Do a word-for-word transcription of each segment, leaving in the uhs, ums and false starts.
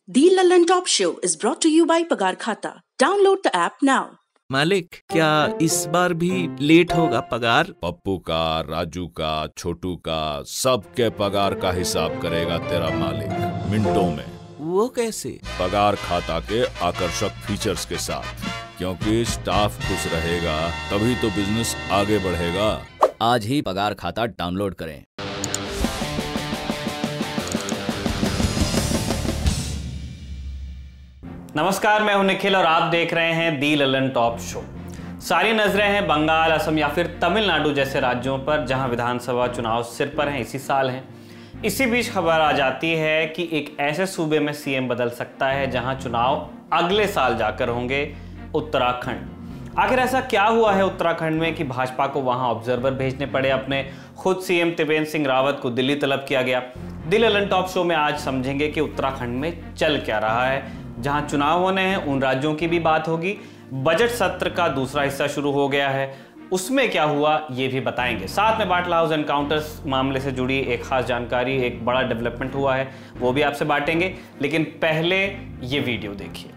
The Lallin Top Show is brought to you by Pagar Khata. Download the app now. मालिक, क्या इस बार भी late होगा पगार? पप्पू का, राजू का, छोटू का, सबके पगार का हिसाब करेगा तेरा मालिक मिनटों में। वो कैसे? पगार खाता के आकर्षक फीचर्स के साथ, क्योंकि स्टाफ खुश रहेगा तभी तो बिजनेस आगे बढ़ेगा। आज ही पगार खाता डाउनलोड करें। नमस्कार, मैं हूं निखिल और आप देख रहे हैं दी ललन टॉप शो। सारी नजरें हैं बंगाल, असम या फिर तमिलनाडु जैसे राज्यों पर जहां विधानसभा चुनाव सिर पर हैं, इसी साल हैं। इसी बीच खबर आ जाती है कि एक ऐसे सूबे में सीएम बदल सकता है जहां चुनाव अगले साल जाकर होंगे, उत्तराखंड। आखिर ऐसा क्या हुआ है उत्तराखंड में कि भाजपा को वहां ऑब्जर्वर भेजने पड़े? अपने खुद सीएम त्रिवेंद्र सिंह रावत को दिल्ली तलब किया गया। दी ललन टॉप शो में आज समझेंगे कि उत्तराखंड में चल क्या रहा है। जहां चुनाव होने हैं उन राज्यों की भी बात होगी। बजट सत्र का दूसरा हिस्सा शुरू हो गया है, उसमें क्या हुआ ये भी बताएंगे। साथ में बाटला हाउस एनकाउंटर्स मामले से जुड़ी एक खास जानकारी, एक बड़ा डेवलपमेंट हुआ है, वो भी आपसे बांटेंगे। लेकिन पहले ये वीडियो देखिए।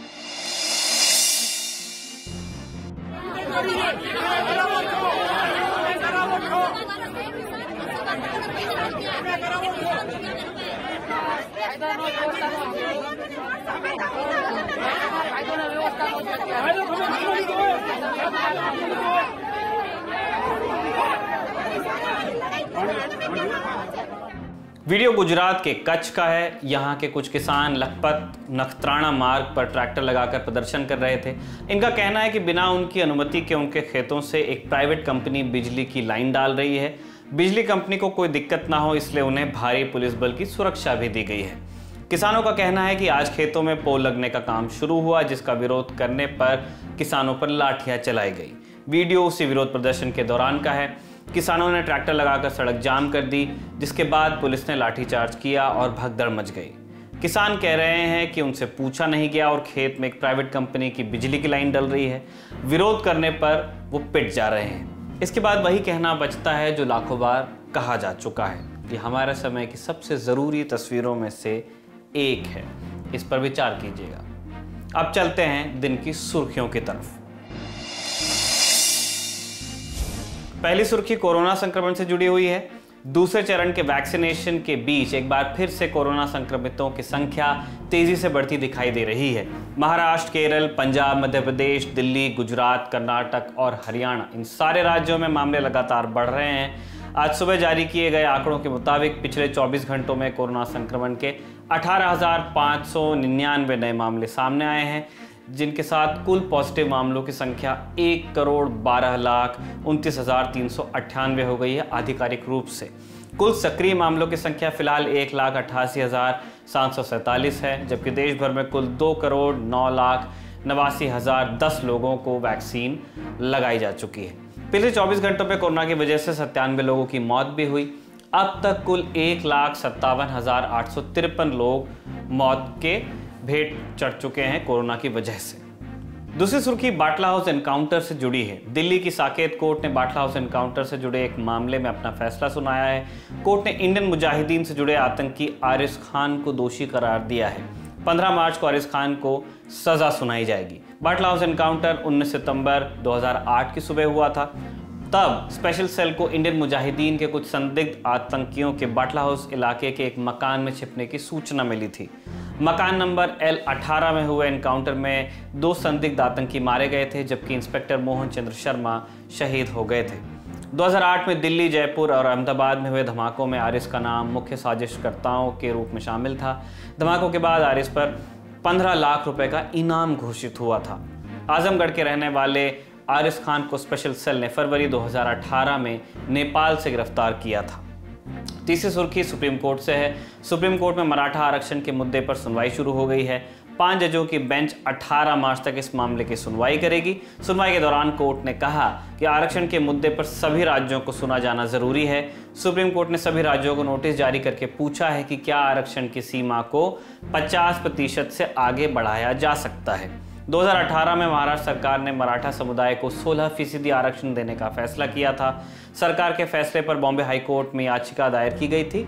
वीडियो गुजरात के कच्छ का है। यहाँ के कुछ किसान लखपत नखत्राना मार्ग पर ट्रैक्टर लगाकर प्रदर्शन कर रहे थे। इनका कहना है कि बिना उनकी अनुमति के उनके खेतों से एक प्राइवेट कंपनी बिजली की लाइन डाल रही है। बिजली कंपनी को कोई दिक्कत ना हो इसलिए उन्हें भारी पुलिस बल की सुरक्षा भी दी गई है। किसानों का कहना है कि आज खेतों में पोल लगने का काम शुरू हुआ, जिसका विरोध करने पर किसानों पर लाठियां चलाई गई। वीडियो उसी विरोध प्रदर्शन के दौरान का है। किसानों ने ट्रैक्टर लगाकर सड़क जाम कर दी, जिसके बाद पुलिस ने लाठीचार्ज किया और भगदड़ मच गई। किसान कह रहे हैं कि उनसे पूछा नहीं गया और खेत में एक प्राइवेट कंपनी की बिजली की लाइन डल रही है। विरोध करने पर वो पिट जा रहे हैं। इसके बाद वही कहना बचता है जो लाखों बार कहा जा चुका है, ये हमारे समय की सबसे ज़रूरी तस्वीरों में से एक है। इस पर विचार कीजिएगा। अब चलते हैं दिन की सुर्खियों की तरफ। पहली सुर्खी कोरोना संक्रमण से जुड़ी हुई है। दूसरे चरण के वैक्सीनेशन के बीच एक बार फिर से कोरोना संक्रमितों की संख्या तेजी से बढ़ती दिखाई दे रही है। महाराष्ट्र, केरल, पंजाब, मध्य प्रदेश, दिल्ली, गुजरात, कर्नाटक और हरियाणा, इन सारे राज्यों में मामले लगातार बढ़ रहे हैं। आज सुबह जारी किए गए आंकड़ों के मुताबिक पिछले चौबीस घंटों में कोरोना संक्रमण के अठारह हजार पाँच सौ निन्यानवे नए मामले सामने आए हैं, जिनके साथ कुल पॉजिटिव मामलों की संख्या एक करोड़ बारह लाख उनतीस हजार तीन सौ अट्ठानवे हो गई है आधिकारिक रूप से। कुल सक्रिय मामलों की संख्या फिलहाल एक लाख अट्ठासी हजार सात सौ सैंतालीस है, जबकि देश भर में कुल दो करोड़ नौ लाख नवासी हजार दस लोगों को वैक्सीन लगाई जा चुकी है। पिछले चौबीस घंटों में कोरोना की वजह से सत्तानवे लोगों की मौत भी हुई। अब तक कुल एक लाख सत्तावन हजार आठ सौ तिरपन लोग मौत के भेंट चढ़ चुके हैं कोरोना की वजह से। दूसरी सुर्खी बाटला हाउस एनकाउंटर से जुड़ी है। दिल्ली की साकेत कोर्ट ने बाटला हाउस एनकाउंटर से जुड़े एक मामले में अपना फैसला सुनाया है। कोर्ट ने इंडियन मुजाहिदीन से जुड़े आतंकी आरिस खान को दोषी करार दिया है। पंद्रह मार्च को आरिस खान को सजा सुनाई जाएगी। बाटला हाउस एनकाउंटर उन्नीस सितंबर दो हज़ार आठ की सुबह हुआ था। तब स्पेशल सेल को इंडियन मुजाहिदीन के कुछ संदिग्ध आतंकियों के बाटला हाउस इलाके के एक मकान में छिपने की सूचना मिली थी। मकान नंबर एल अठारह में हुए एनकाउंटर में दो संदिग्ध आतंकी मारे गए थे, जबकि इंस्पेक्टर मोहन चंद्र शर्मा शहीद हो गए थे। दो हज़ार आठ में दिल्ली, जयपुर और अहमदाबाद में हुए धमाकों में आरिस का नाम मुख्य साजिशकर्ताओं के रूप में शामिल था। धमाकों के बाद आरिस पर पंद्रह लाख रुपए का इनाम घोषित हुआ था। आजमगढ़ के रहने वाले आरिस खान को स्पेशल सेल ने फरवरी दो हज़ार अठारह में नेपाल से गिरफ्तार किया था। तीसरी सुर्खी सुप्रीम कोर्ट से है। सुप्रीम कोर्ट में मराठा आरक्षण के मुद्दे पर सुनवाई शुरू हो गई है। पांच जजों की बेंच अठारह मार्च तक इस मामले की सुनवाई करेगी। सुनवाई के दौरान कोर्ट ने कहा कि आरक्षण के मुद्दे पर सभी राज्यों को सुना जाना जरूरी है। सुप्रीम कोर्ट ने सभी राज्यों को नोटिस जारी करके पूछा है कि क्या आरक्षण की सीमा को पचास प्रतिशत से आगे बढ़ाया जा सकता है। दो हज़ार अठारह में महाराष्ट्र सरकार ने मराठा समुदाय को सोलह फीसदी आरक्षण देने का फैसला किया था। सरकार के फैसले पर बॉम्बे हाई कोर्ट में याचिका दायर की गई थी।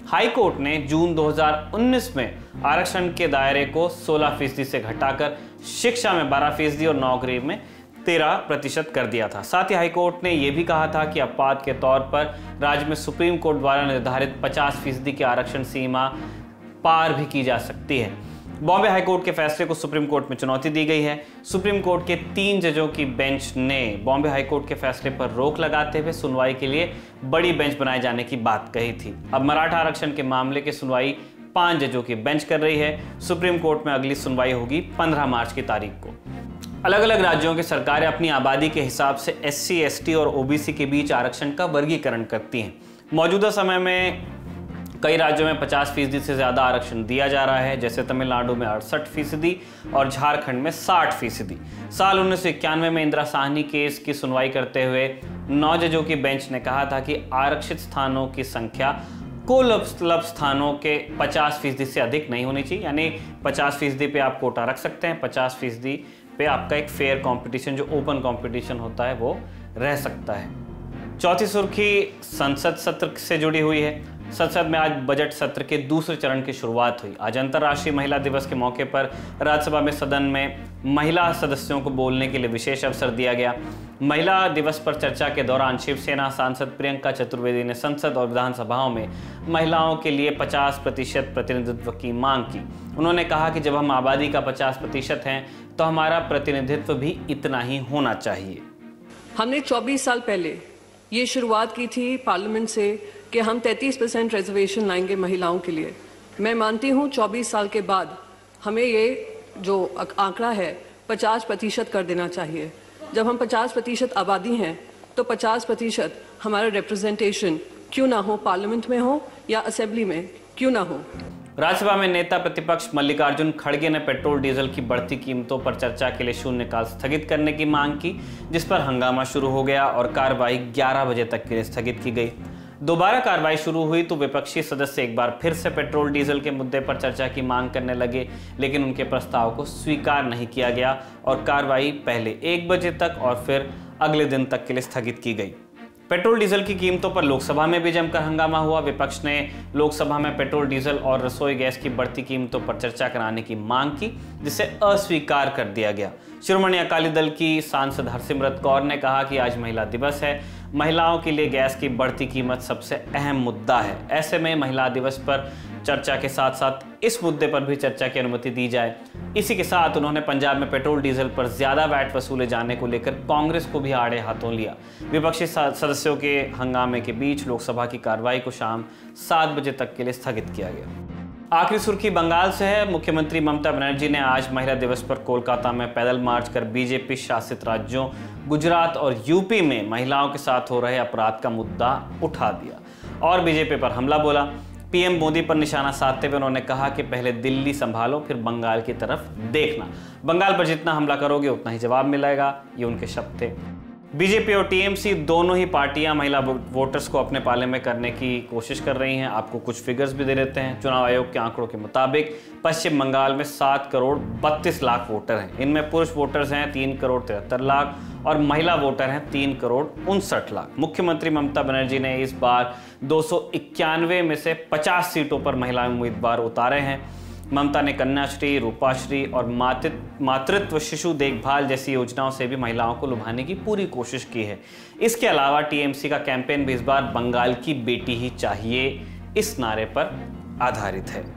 हाई कोर्ट ने जून दो हज़ार उन्नीस में आरक्षण के दायरे को सोलह फीसदी से घटाकर शिक्षा में बारह फीसदी और नौकरी में तेरह प्रतिशत कर दिया था। साथ ही हाईकोर्ट ने यह भी कहा था कि अपवाद के तौर पर राज्य में सुप्रीम कोर्ट द्वारा निर्धारित पचास फीसदी की आरक्षण सीमा पार भी की जा सकती है। बॉम्बे हाईकोर्ट के फैसले को सुप्रीम कोर्ट में चुनौती दी गई है। सुप्रीम कोर्ट के तीन जजों की बेंच ने बॉम्बे हाईकोर्ट के फैसले पर रोक लगाते हुए सुनवाई के लिए बड़ी बेंच बनाए जाने की बात कही थी। अब मराठा आरक्षण के मामले की सुनवाई पांच जजों की बेंच कर रही है। सुप्रीम कोर्ट में अगली सुनवाई होगी पंद्रह मार्च की तारीख को। अलग अलग राज्यों की सरकारें अपनी आबादी के हिसाब से एस सी, एस टी और ओ बी सी के बीच आरक्षण का वर्गीकरण करती हैं। मौजूदा समय में कई राज्यों में पचास फीसदी से ज़्यादा आरक्षण दिया जा रहा है, जैसे तमिलनाडु में अड़सठ फीसदी और झारखंड में साठ फीसदी। साल उन्नीस सौ इक्यानवे में इंदिरा साहनी केस की सुनवाई करते हुए नौ जजों की बेंच ने कहा था कि आरक्षित स्थानों की संख्या कुल उपलब्ध स्थानों के पचास फीसदी से अधिक नहीं होनी चाहिए। यानी पचास फीसदी पे आप कोटा रख सकते हैं, पचास फीसदी पे आपका एक फेयर कंपटीशन, जो ओपन कंपटीशन होता है, वो रह सकता है। चौथी सुर्खी संसद सत्र से जुड़ी हुई है। संसद में आज बजट सत्र के दूसरे चरण की शुरुआत हुई। आज अंतर्राष्ट्रीय महिला दिवस के मौके पर राज्यसभा में सदन में महिला सदस्यों को बोलने के लिए विशेष अवसर दिया गया। महिला दिवस पर चर्चा के दौरान शिवसेना सांसद प्रियंका चतुर्वेदी ने संसद और विधानसभाओं में महिलाओं के लिए पचास प्रतिशत प्रतिनिधित्व की मांग की। उन्होंने कहा कि जब हम आबादी का पचास प्रतिशत हैं तो हमारा प्रतिनिधित्व भी इतना ही होना चाहिए। हमने चौबीस साल पहले ये शुरुआत की थी पार्लियामेंट से कि हम तैंतीस परसेंट रिजर्वेशन लाएंगे महिलाओं के लिए। मैं मानती हूँ चौबीस साल के बाद हमें ये जो आंकड़ा है पचास प्रतिशत कर देना चाहिए। जब हम पचास प्रतिशत आबादी हैं तो पचास प्रतिशत हमारा रिप्रेजेंटेशन क्यों ना हो, पार्लियामेंट में हो या असेंबली में क्यों ना हो। राज्यसभा में नेता प्रतिपक्ष मल्लिकार्जुन खड़गे ने पेट्रोल डीजल की बढ़ती कीमतों पर चर्चा के लिए शून्यकाल स्थगित करने की मांग की, जिस पर हंगामा शुरू हो गया और कार्रवाई ग्यारह बजे तक के लिए स्थगित की गई। दोबारा कार्रवाई शुरू हुई तो विपक्षी सदस्य एक बार फिर से पेट्रोल डीजल के मुद्दे पर चर्चा की मांग करने लगे, लेकिन उनके प्रस्ताव को स्वीकार नहीं किया गया और कार्रवाई पहले एक बजे तक और फिर अगले दिन तक के लिए स्थगित की गई। पेट्रोल डीजल की कीमतों पर लोकसभा में भी जमकर हंगामा हुआ। विपक्ष ने लोकसभा में पेट्रोल डीजल और रसोई गैस की बढ़ती कीमतों पर चर्चा कराने की मांग की, जिसे अस्वीकार कर दिया गया। शिरोमणि अकाली दल की सांसद हरसिमरत कौर ने कहा कि आज महिला दिवस है, महिलाओं के लिए गैस की बढ़ती कीमत सबसे अहम मुद्दा है। ऐसे में महिला दिवस पर चर्चा के साथ साथ इस मुद्दे पर भी चर्चा की अनुमति दी जाए। इसी के साथ उन्होंने पंजाब में पेट्रोल डीजल पर ज्यादा वैट वसूले जाने को लेकर कांग्रेस को भी आड़े हाथों लिया। विपक्षी सदस्यों के हंगामे के बीच लोकसभा की कार्रवाई को शाम सात बजे तक के लिए स्थगित किया गया। आखिरी सुर्खी बंगाल से है। मुख्यमंत्री ममता बनर्जी ने आज महिला दिवस पर कोलकाता में पैदल मार्च कर बीजेपी शासित राज्यों गुजरात और यूपी में महिलाओं के साथ हो रहे अपराध का मुद्दा उठा दिया और बीजेपी पर हमला बोला। पीएम मोदी पर निशाना साधते हुए उन्होंने कहा कि पहले दिल्ली संभालो, फिर बंगाल की तरफ देखना। बंगाल पर जितना हमला करोगे उतना ही जवाब मिलेगा, ये उनके शब्द थे। बीजेपी और टीएमसी दोनों ही पार्टियां महिला वोटर्स को अपने पाले में करने की कोशिश कर रही हैं। आपको कुछ फिगर्स भी दे देते हैं। चुनाव आयोग के आंकड़ों के मुताबिक पश्चिम बंगाल में सात करोड़ बत्तीस लाख वोटर हैं। इनमें पुरुष वोटर्स हैं तीन करोड़ तिहत्तर लाख और महिला वोटर हैं तीन करोड़ उनसठ लाख। मुख्यमंत्री ममता बनर्जी ने इस बार दो सौ इक्यानवे में से पचास सीटों पर महिला उम्मीदवार उतारे हैं। ममता ने कन्याश्री, रूपाश्री और मातृत्व शिशु देखभाल जैसी योजनाओं से भी महिलाओं को लुभाने की पूरी कोशिश की है। इसके अलावा टीएमसी का कैंपेन भी इस बार बंगाल की बेटी ही चाहिए इस नारे पर आधारित है।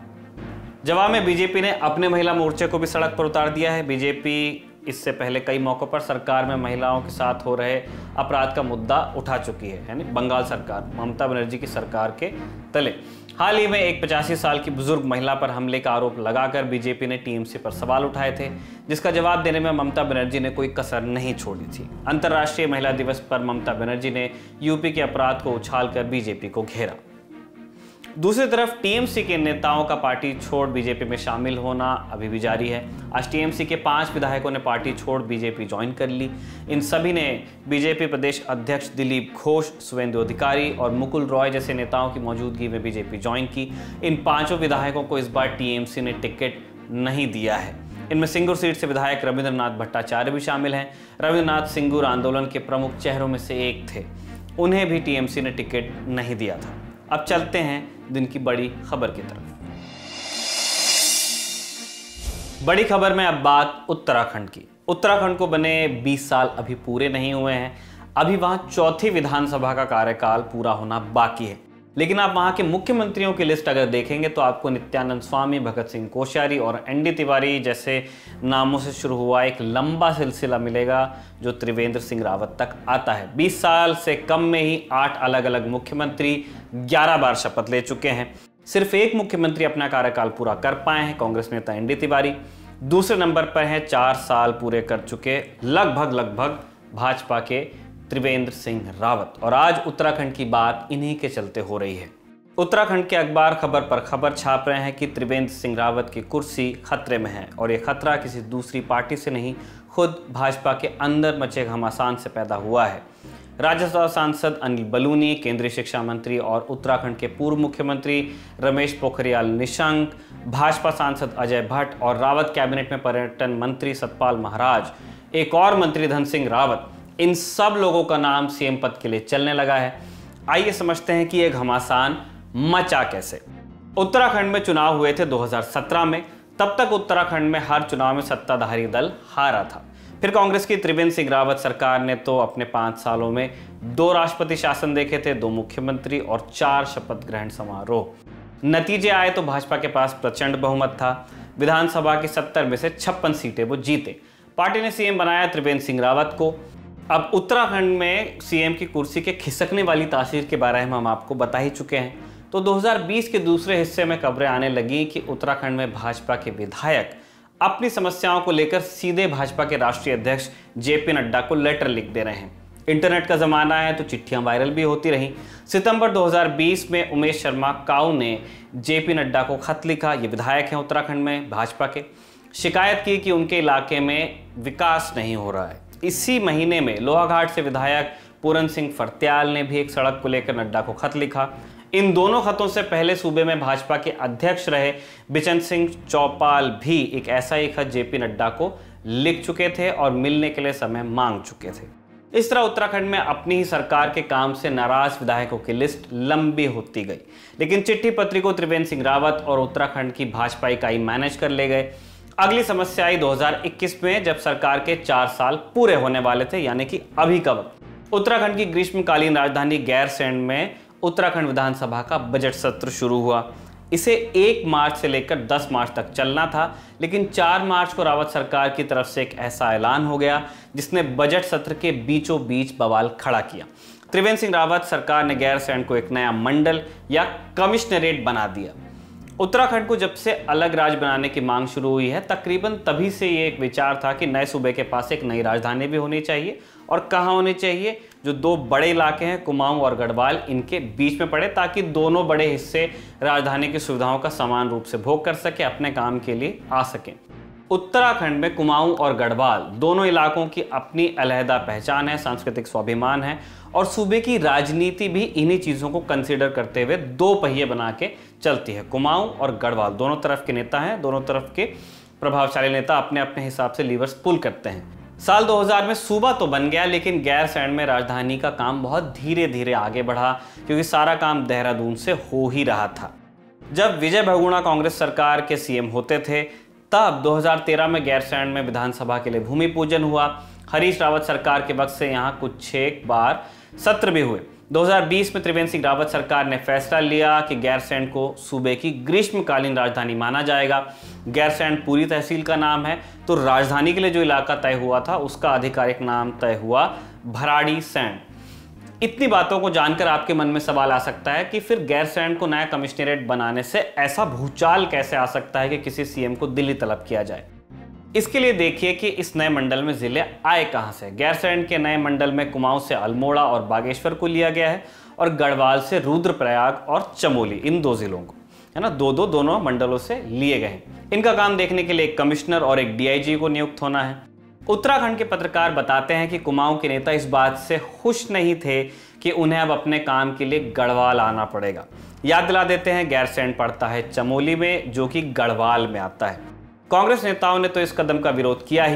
जवाब में बीजेपी ने अपने महिला मोर्चे को भी सड़क पर उतार दिया है। बीजेपी इससे पहले कई मौकों पर सरकार में महिलाओं के साथ हो रहे अपराध का मुद्दा उठा चुकी है, यानी बंगाल सरकार ममता बनर्जी की सरकार के तले। हाल ही में एक पचासी साल की बुजुर्ग महिला पर हमले का आरोप लगाकर बीजेपी ने टीएमसी पर सवाल उठाए थे, जिसका जवाब देने में ममता बनर्जी ने कोई कसर नहीं छोड़ी थी। अंतर्राष्ट्रीय महिला दिवस पर ममता बनर्जी ने यूपी के अपराध को उछालकर बीजेपी को घेरा। दूसरी तरफ टीएमसी के नेताओं का पार्टी छोड़ बीजेपी में शामिल होना अभी भी जारी है। आज टीएमसी के पांच विधायकों ने पार्टी छोड़ बीजेपी ज्वाइन कर ली। इन सभी ने बीजेपी प्रदेश अध्यक्ष दिलीप घोष, शुवेंदु अधिकारी और मुकुल रॉय जैसे नेताओं की मौजूदगी में बीजेपी ज्वाइन की। इन पांचों विधायकों को इस बार टीएमसी ने टिकट नहीं दिया है। इनमें सिंगूर सीट से विधायक रविंद्रनाथ भट्टाचार्य भी शामिल हैं। रविंद्रनाथ सिंगूर आंदोलन के प्रमुख चेहरों में से एक थे, उन्हें भी टीएमसी ने टिकट नहीं दिया था। अब चलते हैं दिन की बड़ी खबर की तरफ। बड़ी खबर में अब बात उत्तराखंड की। उत्तराखंड को बने बीस साल अभी पूरे नहीं हुए हैं। अभी वहां चौथी विधानसभा का कार्यकाल पूरा होना बाकी है, लेकिन आप वहां के मुख्यमंत्रियों की लिस्ट अगर देखेंगे तो आपको नित्यानंद स्वामी, भगत सिंह कोश्यारी और एन डी तिवारी जैसे नामों से शुरू हुआ एक लंबा सिलसिला मिलेगा जो त्रिवेंद्र सिंह रावत तक आता है। बीस साल से कम में ही आठ अलग अलग मुख्यमंत्री ग्यारह बार शपथ ले चुके हैं। सिर्फ एक मुख्यमंत्री अपना कार्यकाल पूरा कर पाए हैं, कांग्रेस नेता एन डी तिवारी। दूसरे नंबर पर हैं चार साल पूरे कर चुके लगभग लगभग भाजपा के त्रिवेंद्र सिंह रावत। और आज उत्तराखंड की बात इन्हीं के चलते हो रही है। उत्तराखंड के अखबार खबर पर खबर छाप रहे हैं कि त्रिवेंद्र सिंह रावत की कुर्सी खतरे में है, और ये खतरा किसी दूसरी पार्टी से नहीं, खुद भाजपा के अंदर मचे घमासान से पैदा हुआ है। राज्यसभा सांसद अनिल बलूनी, केंद्रीय शिक्षा मंत्री और उत्तराखंड के पूर्व मुख्यमंत्री रमेश पोखरियाल निशंक, भाजपा सांसद अजय भट्ट और रावत कैबिनेट में पर्यटन मंत्री सतपाल महाराज, एक और मंत्री धन सिंह रावत, इन सब लोगों का नाम सीएम पद के लिए चलने लगा है। आइए समझते हैं कि यह घमासान मचा कैसे। उत्तराखंड में चुनाव हुए थे दो हज़ार सत्रह में। तब तक उत्तराखंड में हर चुनाव में सत्ताधारी दल हारा था। फिर कांग्रेस की त्रिवेंद्र सिंह रावत सरकार ने तो अपने पांच सालों में दो राष्ट्रपति शासन देखे थे, दो मुख्यमंत्री और चार शपथ ग्रहण समारोह। नतीजे आए तो भाजपा के पास प्रचंड बहुमत था। विधानसभा की सत्तर में से छप्पन सीटें वो जीते। पार्टी ने सीएम बनाया त्रिवेंद्र सिंह रावत को। अब उत्तराखंड में सीएम की कुर्सी के खिसकने वाली तासीर के बारे में हम आपको बता ही चुके हैं। तो दो हज़ार बीस के दूसरे हिस्से में खबरें आने लगी कि उत्तराखंड में भाजपा के विधायक अपनी समस्याओं को लेकर सीधे भाजपा के राष्ट्रीय अध्यक्ष जेपी नड्डा को लेटर लिख दे रहे हैं। इंटरनेट का जमाना है तो चिट्ठियां वायरल भी होती रहीं। सितंबर दो हज़ार बीस में उमेश शर्मा काऊ ने जेपी नड्डा को खत लिखा। ये विधायक हैं उत्तराखंड में भाजपा के। शिकायत की कि उनके इलाके में विकास नहीं हो रहा है। इसी महीने में लोहाघाट से विधायक पूरन सिंह फर्त्याल ने भी एक सड़क को लेकर नड्डा को खत लिखा। इन दोनों खतों से पहले सूबे में भाजपा के अध्यक्ष रहे बिशन सिंह चौपाल भी एक ऐसा ही खत जेपी नड्डा को लिख चुके थे और मिलने के लिए समय मांग चुके थे। इस तरह उत्तराखंड में अपनी ही सरकार के काम से नाराज विधायकों की लिस्ट लंबी होती गई, लेकिन चिट्ठी पत्री को त्रिवेंद्र सिंह रावत और उत्तराखंड की भाजपा इकाई मैनेज कर ले गए। अगली समस्या आई दो हज़ार इक्कीस में, जब सरकार के चार साल पूरे होने वाले थे, यानी कि अभी का वक्त। उत्तराखंड की ग्रीष्मकालीन राजधानी गैरसैंण में उत्तराखंड विधानसभा का बजट सत्र शुरू हुआ। इसे एक मार्च से लेकर दस मार्च तक चलना था, लेकिन चार मार्च को रावत सरकार की तरफ से एक ऐसा ऐलान हो गया जिसने बजट सत्र के बीचों बीच बवाल खड़ा किया। त्रिवेंद्र सिंह रावत सरकार ने गैरसैंण को एक नया मंडल या कमिश्नरेट बना दिया। उत्तराखंड को जब से अलग राज्य बनाने की मांग शुरू हुई है, तकरीबन तभी से ये एक विचार था कि नए सूबे के पास एक नई राजधानी भी होनी चाहिए, और कहाँ होनी चाहिए, जो दो बड़े इलाके हैं कुमाऊं और गढ़वाल, इनके बीच में पड़े, ताकि दोनों बड़े हिस्से राजधानी की सुविधाओं का समान रूप से भोग कर सके, अपने काम के लिए आ सकें। उत्तराखंड में कुमाऊं और गढ़वाल दोनों इलाकों की अपनी अलहदा पहचान है, सांस्कृतिक स्वाभिमान है, और सूबे की राजनीति भी इन्हीं चीज़ों को कंसीडर करते हुए दो पहिए बना के चलती है। कुमाऊं और गढ़वाल दोनों तरफ के नेता हैं, दोनों तरफ के प्रभावशाली नेता अपने अपने हिसाब से लीवर्स पुल करते हैं। साल दो हज़ार में सूबा तो बन गया, लेकिन गैरसैंण में राजधानी का काम बहुत धीरे धीरे आगे बढ़ा, क्योंकि सारा काम देहरादून से हो ही रहा था। जब विजय बहुगुणा कांग्रेस सरकार के सीएम होते थे, तब दो हज़ार तेरह में गैरसैंण में विधानसभा के लिए भूमि पूजन हुआ। हरीश रावत सरकार के वक्त से यहाँ कुछ छह बार सत्र भी हुए। दो हज़ार बीस में त्रिवेंद्र सिंह रावत सरकार ने फैसला लिया कि गैरसैंण को सूबे की ग्रीष्मकालीन राजधानी माना जाएगा। गैरसैंण पूरी तहसील का नाम है, तो राजधानी के लिए जो इलाका तय हुआ था उसका आधिकारिक नाम तय हुआ भराड़ी सैंण। इतनी बातों को जानकर आपके मन में सवाल आ सकता है कि फिर गैरसैंण को नया कमिश्नरेट बनाने से ऐसा भूचाल कैसे आ सकता है कि किसी सीएम को दिल्ली तलब किया जाए। इसके लिए देखिए कि इस नए मंडल में जिले आए कहां से। गैरसैंण के नए मंडल में कुमाऊं से अल्मोड़ा और बागेश्वर को लिया गया है, और गढ़वाल से रुद्रप्रयाग और चमोली, इन दो जिलों को, है ना, दो दो दोनों मंडलों से लिए गए हैं। इनका काम देखने के लिए एक कमिश्नर और एक डीआईजी को नियुक्त होना है। उत्तराखंड के पत्रकार बताते हैं कि कुमाऊं के नेता इस बात से खुश नहीं थे कि उन्हें अब अपने काम के लिए गढ़वाल आना पड़ेगा। याद दिला देते हैं, गैरसैंण पड़ता है चमोली में, जो कि गढ़वाल में आता है। कांग्रेस नेताओं ने तो इस कदम का विरोध किया ही।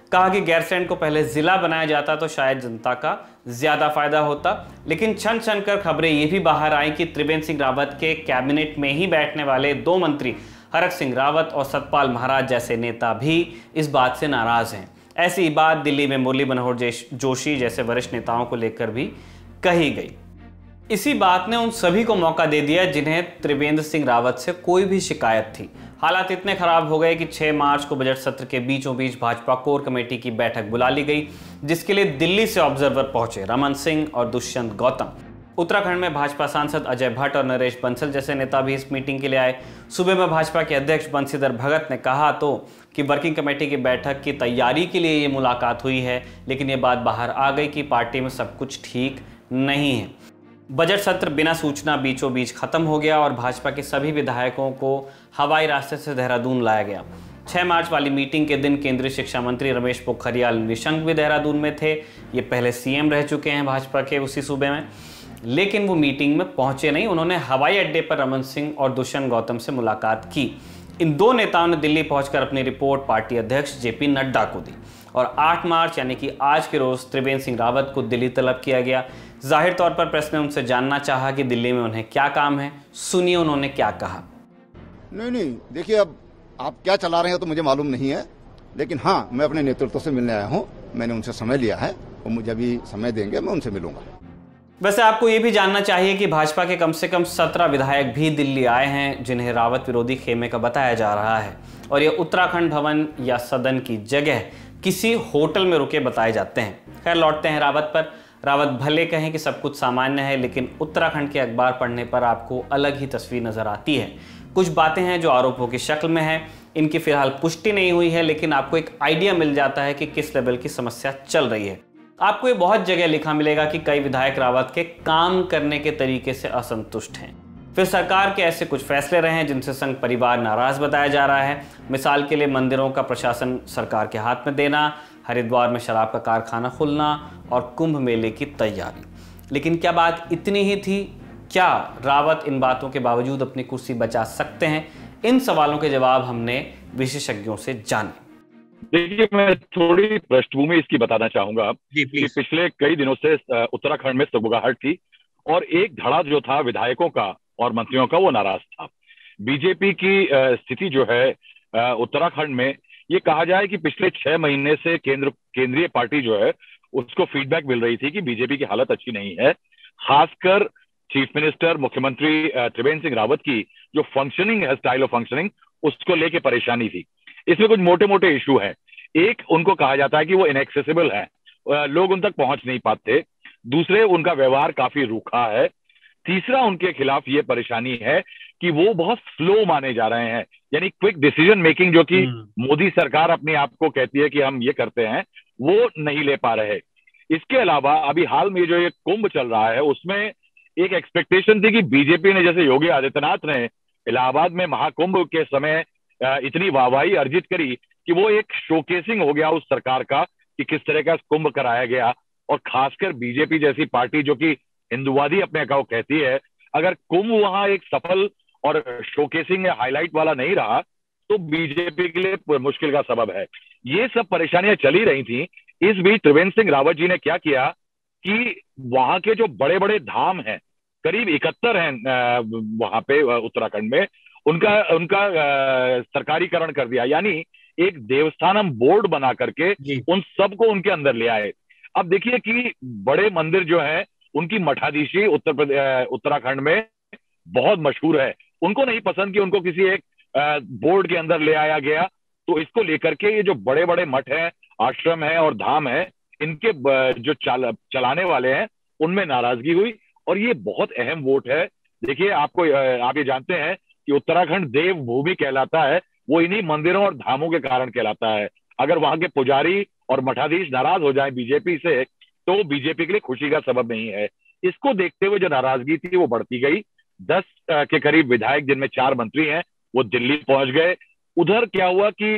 कहा कि गैरसैंण को पहले जिला बनाया जाता तो शायद जनता का ज्यादा फायदा होता, लेकिन छन छन कर खबरें ये भी बाहर आई कि त्रिवेंद्र सिंह रावत के कैबिनेट में ही बैठने वाले दो मंत्री हरक सिंह रावत और सतपाल महाराज जैसे नेता भी इस बात से नाराज हैं। ऐसी बात दिल्ली में मुरली मनोहर जोशी जैसे वरिष्ठ नेताओं को लेकर भी कही गई। इसी बात ने उन सभी को मौका दे दिया जिन्हें त्रिवेंद्र सिंह रावत से कोई भी शिकायत थी। हालात इतने खराब हो गए कि छह मार्च को बजट सत्र के बीचों बीच भाजपा कोर कमेटी की बैठक बुला ली गई, जिसके लिए दिल्ली से ऑब्जर्वर पहुंचे रमन सिंह और दुष्यंत गौतम। उत्तराखंड में भाजपा सांसद अजय भट्ट और नरेश बंसल जैसे नेता भी इस मीटिंग के लिए आए। सुबह में भाजपा के अध्यक्ष बंशीधर भगत ने कहा तो कि वर्किंग कमेटी की बैठक की तैयारी के लिए ये मुलाकात हुई है, लेकिन ये बात बाहर आ गई कि पार्टी में सब कुछ ठीक नहीं है। बजट सत्र बिना सूचना बीचों बीच खत्म हो गया और भाजपा के सभी विधायकों को हवाई रास्ते से देहरादून लाया गया। छह मार्च वाली मीटिंग के दिन केंद्रीय शिक्षा मंत्री रमेश पोखरियाल निशंक भी देहरादून में थे। ये पहले सीएम रह चुके हैं भाजपा के उसी सूबे में, लेकिन वो मीटिंग में पहुंचे नहीं। उन्होंने हवाई अड्डे पर रमन सिंह और दुष्यंत गौतम से मुलाकात की। इन दो नेताओं ने दिल्ली पहुंचकर अपनी रिपोर्ट पार्टी अध्यक्ष जेपी नड्डा को दी और आठ मार्च यानी कि आज के रोज त्रिवेंद्र सिंह रावत को दिल्ली तलब किया गया। जाहिर तौर पर प्रेस ने उनसे जानना चाहा कि दिल्ली में उन्हें क्या काम है। सुनिए उन्होंने क्या कहा। नहीं नहीं देखिए, अब आप क्या चला रहे हैं तो मुझे मालूम नहीं है, लेकिन हाँ मैं अपने नेतृत्व से मिलने आया हूँ। मैंने उनसे समय लिया है और मुझे अभी समय देंगे मैं उनसे मिलूंगा। वैसे आपको ये भी जानना चाहिए कि भाजपा के कम से कम सत्रह विधायक भी दिल्ली आए हैं जिन्हें रावत विरोधी खेमे का बताया जा रहा है, और ये उत्तराखंड भवन या सदन की जगह किसी होटल में रुके बताए जाते हैं। खैर लौटते हैं रावत पर। रावत भले कहें कि सब कुछ सामान्य है, लेकिन उत्तराखंड के अखबार पढ़ने पर आपको अलग ही तस्वीर नजर आती है। कुछ बातें हैं जो आरोपों की शक्ल में है, इनकी फिलहाल पुष्टि नहीं हुई है, लेकिन आपको एक आइडिया मिल जाता है कि किस लेवल की समस्या चल रही है। आपको ये बहुत जगह लिखा मिलेगा कि कई विधायक रावत के काम करने के तरीके से असंतुष्ट हैं। फिर सरकार के ऐसे कुछ फैसले रहे हैं जिनसे संघ परिवार नाराज बताया जा रहा है। मिसाल के लिए मंदिरों का प्रशासन सरकार के हाथ में देना, हरिद्वार में शराब का कारखाना खुलना और कुंभ मेले की तैयारी। लेकिन क्या बात इतनी ही थी? क्या रावत इन बातों के बावजूद अपनी कुर्सी बचा सकते हैं? इन सवालों के जवाब हमने विशेषज्ञों से जाने। देखिए, मैं थोड़ी पृष्ठभूमि इसकी बताना चाहूंगा कि पिछले कई दिनों से उत्तराखंड में सगबगाहट थी और एक धड़ा जो था विधायकों का और मंत्रियों का वो नाराज था। बीजेपी की स्थिति जो है उत्तराखंड में, ये कहा जाए कि पिछले छह महीने से केंद्र केंद्रीय पार्टी जो है उसको फीडबैक मिल रही थी कि बीजेपी की हालत अच्छी नहीं है। खासकर चीफ मिनिस्टर मुख्यमंत्री त्रिवेंद्र सिंह रावत की जो फंक्शनिंग है, स्टाइल ऑफ फंक्शनिंग, उसको लेके परेशानी थी। इसमें कुछ मोटे मोटे इशू हैं। एक, उनको कहा जाता है कि वो इनएक्सेसिबल है, लोग उन तक पहुंच नहीं पाते। दूसरे, उनका व्यवहार काफी रूखा है। तीसरा, उनके खिलाफ ये परेशानी है कि वो बहुत स्लो माने जा रहे हैं, यानी क्विक डिसीजन मेकिंग जो कि मोदी सरकार अपने आप को कहती है कि हम ये करते हैं, वो नहीं ले पा रहे। इसके अलावा अभी हाल में जो ये कुंभ चल रहा है उसमें एक एक्सपेक्टेशन थी कि बीजेपी ने, जैसे योगी आदित्यनाथ ने इलाहाबाद में महाकुंभ के समय इतनी वाहवाही अर्जित करी कि वो एक शोकेसिंग हो गया उस सरकार का कि किस तरह का कुंभ कराया गया। और खासकर बीजेपी जैसी पार्टी जो कि हिंदुवादी अपने को कहती है, अगर कुंभ वहां एक सफल और शोकेसिंग या हाईलाइट वाला नहीं रहा तो बीजेपी के लिए मुश्किल का सबब है। ये सब परेशानियां चली रही थी। इस बीच त्रिवेंद्र सिंह रावत जी ने क्या किया कि वहां के जो बड़े बड़े धाम हैं, करीब इकहत्तर हैं वहां पे उत्तराखंड में, उनका उनका सरकारीकरण कर दिया, यानी एक देवस्थानम बोर्ड बना करके उन सबको उनके अंदर ले आए। अब देखिए कि बड़े मंदिर जो है उनकी मठाधीशी उत्तर प्रदेश उत्तराखंड में बहुत मशहूर है, उनको नहीं पसंद कि उनको किसी एक बोर्ड के अंदर ले आया गया। तो इसको लेकर के ये जो बड़े बड़े मठ हैं, आश्रम है और धाम है, इनके जो चल, चलाने वाले हैं उनमें नाराजगी हुई और ये बहुत अहम वोट है। देखिए, आपको आप ये जानते हैं कि उत्तराखंड देव भूमि कहलाता है, वो इन्हीं मंदिरों और धामों के कारण कहलाता है। अगर वहां के पुजारी और मठाधीश नाराज हो जाए बीजेपी से तो बीजेपी के लिए खुशी का सबब नहीं है। इसको देखते हुए जो नाराजगी थी वो बढ़ती गई। दस के करीब विधायक, जिनमें चार मंत्री हैं, वो दिल्ली पहुंच गए। उधर क्या हुआ कि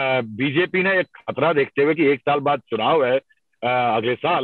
बीजेपी ने एक खतरा देखते हुए कि एक साल बाद चुनाव है अगले साल,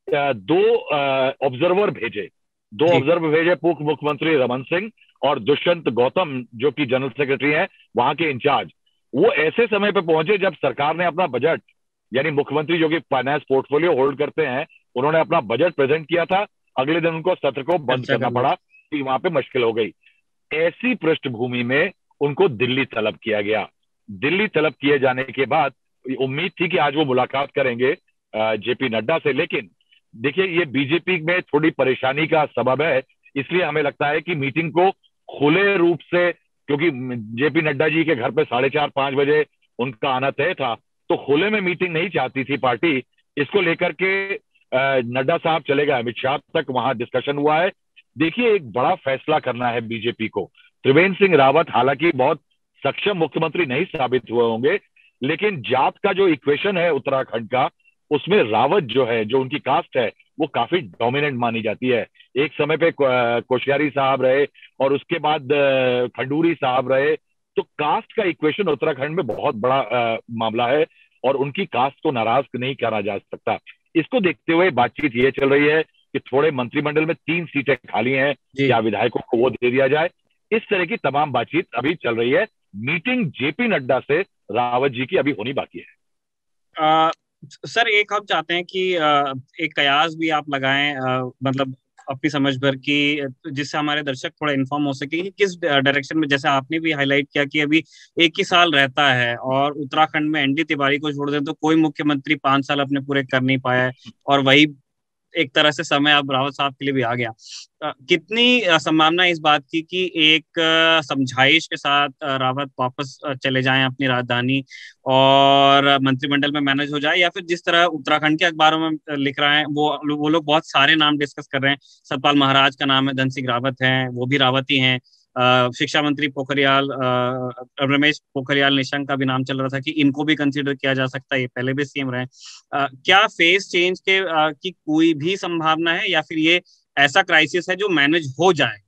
दो ऑब्जर्वर भेजे दो ऑब्जर्वर भेजे पूर्व मुख्यमंत्री रमन सिंह और दुष्यंत गौतम जो कि जनरल सेक्रेटरी हैं वहां के इंचार्ज। वो ऐसे समय पे पहुंचे जब सरकार ने अपना बजट यानी मुख्यमंत्री जो कि फाइनेंस पोर्टफोलियो होल्ड करते हैं, उन्होंने अपना बजट प्रेजेंट किया था, अगले दिन उनको सत्र को बंद करना पड़ा कि वहां पे मुश्किल हो गई। ऐसी पृष्ठभूमि में उनको दिल्ली तलब किया गया। दिल्ली तलब किए जाने के बाद उम्मीद थी कि आज वो मुलाकात करेंगे जेपी नड्डा से, लेकिन देखिए ये बीजेपी में थोड़ी परेशानी का सबब है, इसलिए हमें लगता है कि मीटिंग को खुले रूप से, क्योंकि जेपी नड्डा जी के घर पे साढ़े चार पांच बजे उनका आना तय था, तो खुले में मीटिंग नहीं चाहती थी पार्टी। इसको लेकर के नड्डा साहब चले गए अमित शाह तक, वहां डिस्कशन हुआ है। देखिए एक बड़ा फैसला करना है बीजेपी को। त्रिवेंद्र सिंह रावत हालांकि बहुत सक्षम मुख्यमंत्री नहीं साबित हुए होंगे, लेकिन जात का जो इक्वेशन है उत्तराखंड का, उसमें रावत जो है, जो उनकी कास्ट है, वो काफी डोमिनेंट मानी जाती है। एक समय पे कोश्यारी साहब रहे और उसके बाद खंडूरी साहब रहे, तो कास्ट का इक्वेशन उत्तराखंड में बहुत बड़ा आ, मामला है और उनकी कास्ट को नाराज नहीं करा जा सकता। इसको देखते हुए बातचीत ये चल रही है कि थोड़े मंत्रिमंडल में तीन सीटें खाली हैं, या विधायकों को वो दे दिया जाए। इस तरह की तमाम बातचीत अभी चल रही है। मीटिंग जेपी नड्डा से रावत जी की अभी होनी बाकी है। आ, सर एक हम चाहते हैं कि आ, एक कयास भी आप लगाएं, आ, मतलब अपनी समझ भर की, जिससे हमारे दर्शक थोड़ा इन्फॉर्म हो सके कि किस डायरेक्शन में, जैसे आपने भी हाईलाइट किया कि अभी एक ही साल रहता है और उत्तराखंड में एनडी तिवारी को छोड़ दें तो कोई मुख्यमंत्री पांच साल अपने पूरे कर नहीं पाया है, और वही एक तरह से समय अब रावत साहब के लिए भी आ गया। कितनी संभावना इस बात की कि एक समझाइश के साथ रावत वापस चले जाएं अपनी राजधानी और मंत्रिमंडल में मैनेज हो जाए, या फिर जिस तरह उत्तराखंड के अखबारों में लिख रहे हैं वो वो लोग बहुत सारे नाम डिस्कस कर रहे हैं। सतपाल महाराज का नाम है, धन सिंह रावत हैं, वो भी रावत ही हैं। शिक्षा मंत्री पोखरियाल रमेश पोखरियाल निशंक का भी नाम चल रहा था कि इनको भी कंसीडर किया जा सकता है, ये पहले भी सीएम रहे। आ, क्या फेस चेंज के आ, की कोई भी संभावना है, या फिर ये ऐसा क्राइसिस है जो मैनेज हो जाए?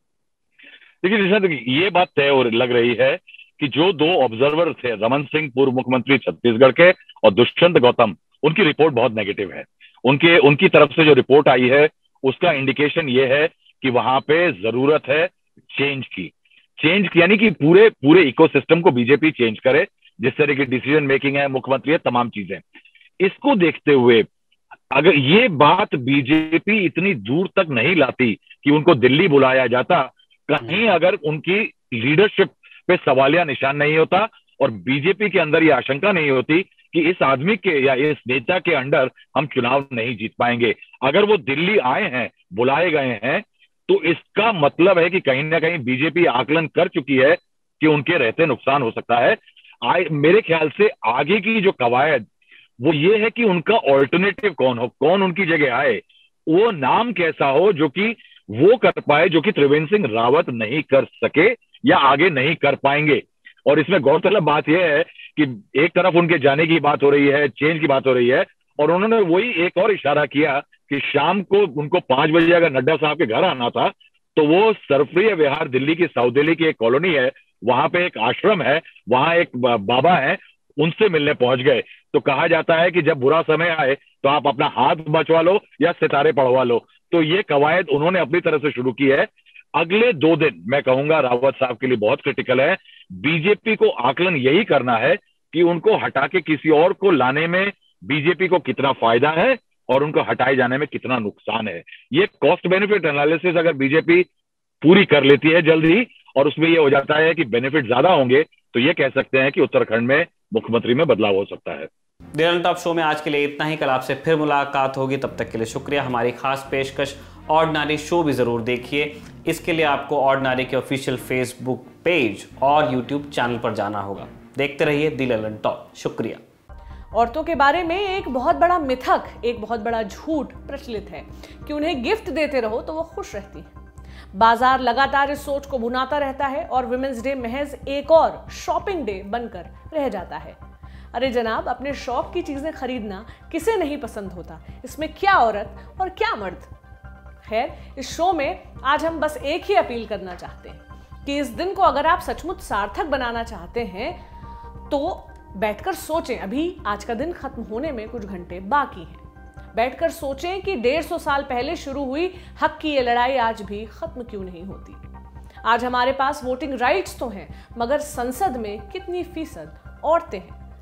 देखिए निशा, ये बात तय हो लग रही है कि जो दो ऑब्जर्वर थे, रमन सिंह पूर्व मुख्यमंत्री छत्तीसगढ़ के और दुष्यंत गौतम, उनकी रिपोर्ट बहुत नेगेटिव है। उनके उनकी तरफ से जो रिपोर्ट आई है उसका इंडिकेशन ये है कि वहां पे जरूरत है चेंज की। चेंज की यानी कि पूरे पूरे इकोसिस्टम को बीजेपी चेंज करे, जिस तरह की डिसीजन मेकिंग है, मुख्यमंत्री है, तमाम चीजें। इसको देखते हुए अगर ये बात बीजेपी इतनी दूर तक नहीं लाती कि उनको दिल्ली बुलाया जाता, कहीं अगर उनकी लीडरशिप पे सवालिया निशान नहीं होता और बीजेपी के अंदर ये आशंका नहीं होती कि इस आदमी के या इस नेता के अंडर हम चुनाव नहीं जीत पाएंगे। अगर वो दिल्ली आए हैं, बुलाए गए हैं, तो इसका मतलब है कि कहीं ना कहीं बीजेपी आकलन कर चुकी है कि उनके रहते नुकसान हो सकता है। आ, मेरे ख्याल से आगे की जो कवायद वो ये है कि उनका ऑल्टरनेटिव कौन हो, कौन उनकी जगह आए, वो नाम कैसा हो जो कि वो कर पाए, जो कि त्रिवेंद्र सिंह रावत नहीं कर सके या आगे नहीं कर पाएंगे। और इसमें गौरतलब बात यह है कि एक तरफ उनके जाने की बात हो रही है, चेंज की बात हो रही है, और उन्होंने वही एक और इशारा किया कि शाम को उनको पांच बजे अगर नड्डा साहब के घर आना था तो वो सरफ्रिय विहार, दिल्ली की साउथ दिल्ली की एक कॉलोनी है, वहां पे एक आश्रम है, वहां एक बाबा है, उनसे मिलने पहुंच गए। तो कहा जाता है कि जब बुरा समय आए तो आप अपना हाथ बचवा लो या सितारे पढ़वा लो। तो ये कवायद उन्होंने अपनी तरफ से शुरू की है। अगले दो दिन मैं कहूंगा रावत साहब के लिए बहुत क्रिटिकल है। बीजेपी को आकलन यही करना है कि उनको हटा के किसी और को लाने में बीजेपी को कितना फायदा है और उनको हटाए जाने में कितना नुकसान है। ये कॉस्ट बेनिफिट एनालिसिस अगर बीजेपी पूरी कर लेती है जल्द ही, और उसमें ये हो जाता है कि बेनिफिट ज्यादा होंगे, तो ये कह सकते हैं कि उत्तराखंड में मुख्यमंत्री में बदलाव हो सकता है। डेलन टॉप शो में आज के लिए इतना ही। कल आपसे फिर मुलाकात होगी, तब तक के लिए शुक्रिया। हमारी खास पेशकश ऑर्डिनरी शो भी जरूर देखिए। इसके लिए आपको ऑर्डिनरी के ऑफिशियल फेसबुक पेज और यूट्यूब चैनल पर जाना होगा। देखते रहिए दी ललन टॉप। शुक्रिया। औरतों के बारे में एक बहुत बड़ा मिथक, एक बहुत बड़ा झूठ प्रचलित है कि उन्हें गिफ्ट देते रहो तो वो खुश रहती हैं। बाजार लगातार इस सोच को भुनाता रहता है और विमेंस डे महज एक और शॉपिंग डे बनकर रह जाता है। अरे जनाब, अपने शौक की चीजें खरीदना किसे नहीं पसंद होता, इसमें क्या औरत और क्या मर्द। खैर, इस शो में आज हम बस एक ही अपील करना चाहते हैं कि इस दिन को अगर आप सचमुच सार्थक बनाना चाहते हैं तो बैठकर सोचें। अभी आज का दिन खत्म होने में कुछ घंटे बाकी हैं। बैठकर सोचें कि डेढ़ सौ साल पहले शुरू हुई हक की ये लड़ाई आज भी खत्म क्यों नहीं होती। आज हमारे पास वोटिंग राइट्स तो हैं, मगर संसद में कितनी फीसद औरतें हैं।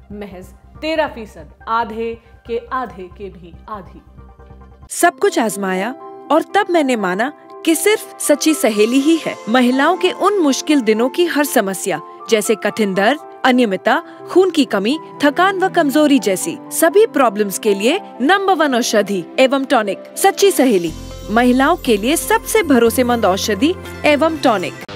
महज तेरह फीसद, आधे के आधे के भी आधी। सब कुछ आजमाया और तब मैंने माना कि सिर्फ सच्ची सहेली ही है महिलाओं के उन मुश्किल दिनों की हर समस्या, जैसे कठिन दर्द, अनियमितता, खून की कमी, थकान व कमजोरी जैसी सभी प्रॉब्लम्स के लिए नंबर वन औषधि एवं टॉनिक। सच्ची सहेली, महिलाओं के लिए सबसे भरोसेमंद औषधि एवं टॉनिक।